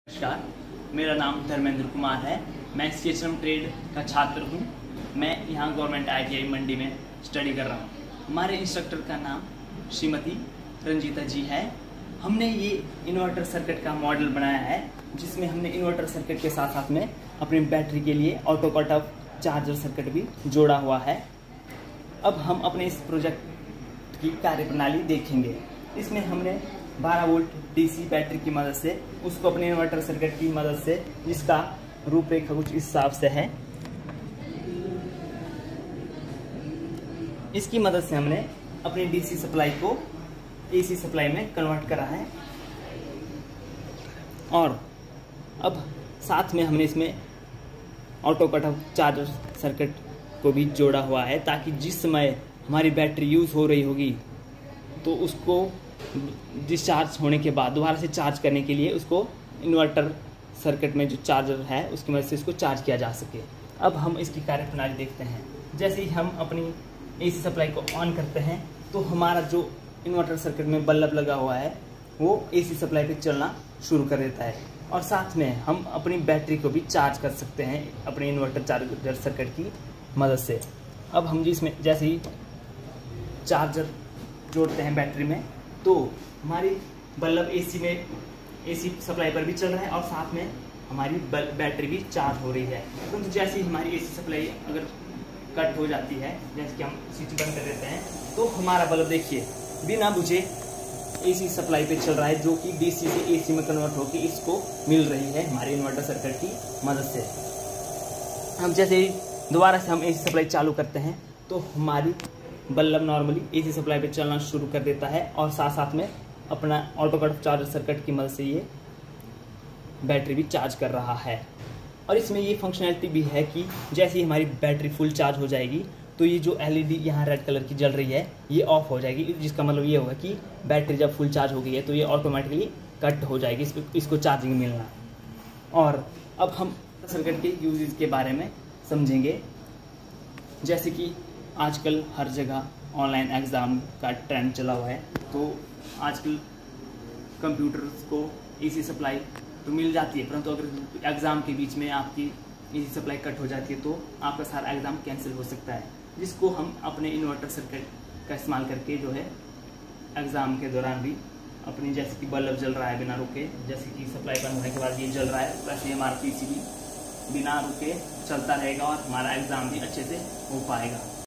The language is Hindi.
नमस्कार, मेरा नाम धर्मेंद्र कुमार है। मैं CHM ट्रेड का छात्र हूँ। मैं यहाँ गवर्नमेंट ITI मंडी में स्टडी कर रहा हूँ। हमारे इंस्ट्रक्टर का नाम श्रीमती रंजीता जी है। हमने ये इन्वर्टर सर्किट का मॉडल बनाया है, जिसमें हमने इन्वर्टर सर्किट के साथ साथ में अपनी बैटरी के लिए auto cut off charger circuit भी जोड़ा हुआ है। अब हम अपने इस प्रोजेक्ट की कार्यप्रणाली देखेंगे। इसमें हमने 12 वोल्ट DC बैटरी की मदद से उसको अपने इन्वर्टर सर्किट की मदद से, जिसका रूपरेखा कुछ इस हिसाब से है, इसकी मदद से हमने अपनी DC सप्लाई को AC सप्लाई में कन्वर्ट करा है। और अब साथ में हमने इसमें auto cut off charger circuit को भी जोड़ा हुआ है, ताकि जिस समय हमारी बैटरी यूज़ हो रही होगी तो उसको डिस्चार्ज होने के बाद दोबारा से चार्ज करने के लिए उसको इन्वर्टर सर्किट में जो चार्जर है उसकी मदद से इसको चार्ज किया जा सके। अब हम इसकी कार्यप्रणाली देखते हैं। जैसे ही हम अपनी AC सप्लाई को ऑन करते हैं तो हमारा जो इन्वर्टर सर्किट में बल्ब लगा हुआ है वो AC सप्लाई पे चलना शुरू कर देता है, और साथ में हम अपनी बैटरी को भी चार्ज कर सकते हैं अपने इन्वर्टर चार्जर सर्किट की मदद से। अब हम जिसमें जैसे ही चार्जर जोड़ते हैं बैटरी में तो हमारी बल्ब AC सप्लाई पर भी चल रहा है और साथ में हमारी बैटरी भी चार्ज हो रही है। परंतु जैसे ही हमारी AC सप्लाई अगर कट हो जाती है, जैसे कि हम स्विच बंद कर देते हैं, तो हमारा बल्ब देखिए बिना बुझे AC सप्लाई पे चल रहा है, जो कि DC से AC में कन्वर्ट होकर इसको मिल रही है हमारे इन्वर्टर सर्किट की मदद से। हम जैसे ही दोबारा से हम AC सप्लाई चालू करते हैं तो हमारी बल्ब नॉर्मली AC सप्लाई पे चलना शुरू कर देता है, और साथ साथ में अपना auto cut off charger circuit की मदद से ये बैटरी भी चार्ज कर रहा है। और इसमें ये फंक्शनैलिटी भी है कि जैसे ही हमारी बैटरी फुल चार्ज हो जाएगी तो ये जो LED यहाँ रेड कलर की जल रही है ये ऑफ हो जाएगी, जिसका मतलब ये होगा कि बैटरी जब फुल चार्ज हो गई है तो ये ऑटोमेटिकली कट हो जाएगी, इसको चार्जिंग मिलना। और अब हम सर्किट के यूजेस के बारे में समझेंगे। जैसे कि आजकल हर जगह ऑनलाइन एग्ज़ाम का ट्रेंड चला हुआ है, तो आजकल कंप्यूटर्स को AC सप्लाई तो मिल जाती है, परंतु अगर एग्ज़ाम के बीच में आपकी AC सप्लाई कट हो जाती है तो आपका सारा एग्ज़ाम कैंसिल हो सकता है, जिसको हम अपने इन्वर्टर सर्किट का इस्तेमाल करके जो है एग्ज़ाम के दौरान भी अपनी, जैसे कि बल्ब जल रहा है बिना रुके, जैसे कि सप्लाई बंद होने के बाद ये जल रहा है, वैसे हमारा PC भी बिना रुके चलता रहेगा और हमारा एग्ज़ाम भी अच्छे से हो पाएगा।